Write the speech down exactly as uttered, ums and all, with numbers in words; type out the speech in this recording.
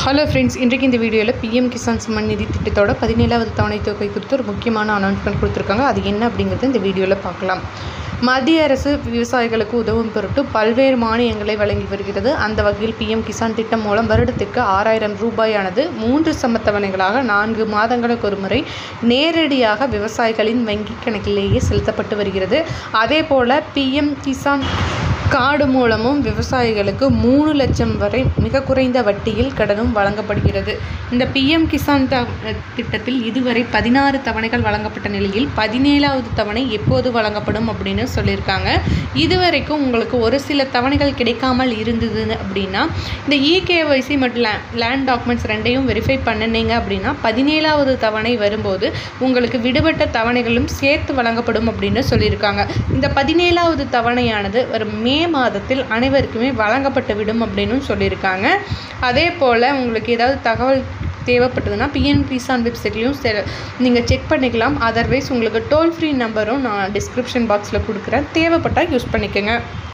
Hello friends, இன்றைக்கு இந்த வீடியோவில் பிஎம் கிசான் சம்மான் நிதி திட்டத்தோட பதினேழாவது தவணை தொகை குறித்து ஒரு முக்கியமான அனௌன்ஸ்மெண்ட் கொடுத்துருக்காங்க. அது என்ன அப்படிங்கிறது இந்த வீடியோவில் பார்க்கலாம். மத்திய அரசு விவசாயிகளுக்கு உதவும் பொருட்டு பல்வேறு மானியங்களை வழங்கி வருகிறது. அந்த வகையில் பிஎம் கிசான் திட்டம் மூலம் வருடத்திற்கு ஆறாயிரம் ரூபாயானது மூன்று சமத்தவணைகளாக நான்கு மாதங்களுக்கு ஒரு முறை நேரடியாக விவசாயிகளின் வங்கி கணக்கிலேயே செலுத்தப்பட்டு வருகிறது. அதே போல் பிஎம் கிசான் கார்டு மூலமும் விவசாயிகளுக்கு மூணு லட்சம் வரை மிக குறைந்த வட்டியில் கடனும் வழங்கப்படுகிறது. இந்த பிஎம் கிசான் த திட்டத்தில் இதுவரை பதினாறு தவணைகள் வழங்கப்பட்ட நிலையில் பதினேழாவது தவணை எப்போது வழங்கப்படும் அப்படின்னு சொல்லியிருக்காங்க. இதுவரைக்கும் உங்களுக்கு ஒரு சில தவணைகள் கிடைக்காமல் இருந்தது அப்படின்னா இந்த இகேஒய்சி மற்றும் லேண்ட் டாக்குமெண்ட்ஸ் ரெண்டையும் வெரிஃபை பண்ணினீங்க அப்படின்னா பதினேழாவது தவணை வரும்போது உங்களுக்கு விடுபட்ட தவணைகளும் சேர்த்து வழங்கப்படும் அப்படின்னு சொல்லியிருக்காங்க. இந்த பதினேழாவது தவணையானது வரும் மே மாதத்தில் அனைவருக்குமே வழங்கப்பட்டு விடும் அப்படின்னு சொல்லியிருக்காங்க. அதே போல் உங்களுக்கு ஏதாவது தகவல் தேவைப்பட்டதுன்னா பிஎம் கிசான் வெப்சைட்லையும் நீங்கள் செக் பண்ணிக்கலாம். அதர்வைஸ் உங்களுக்கு டோல் ஃப்ரீ நம்பரும் நான் டிஸ்கிரிப்ஷன் பாக்ஸில் கொடுக்குறேன். தேவைப்பட்டால் யூஸ் பண்ணிக்கோங்க.